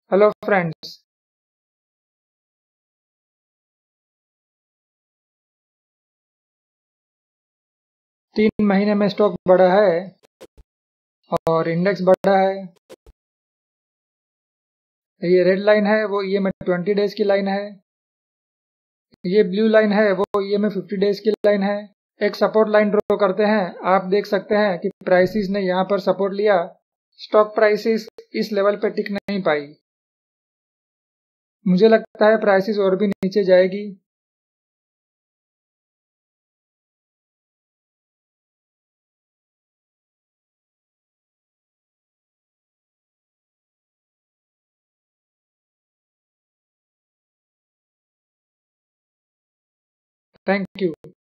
Hello friends. 3 महीने में stock बढ़ा है और इंडेक्स बढ़ा है। ये रेड लाइन है वो ईएमए 20 डेज की लाइन है। ये ब्लू लाइन है वो ईएमए 50 डेज की लाइन है। एक सपोर्ट लाइन ड्रॉ करते हैं। आप देख सकते हैं कि प्राइसेस ने यहाँ पर सपोर्ट लिया। स्टॉक प्राइसेस इस लेवल पे टिक नहीं पाई। मुझे लगता है प्राइसेस और भी नीचे जाएगी। Thank you.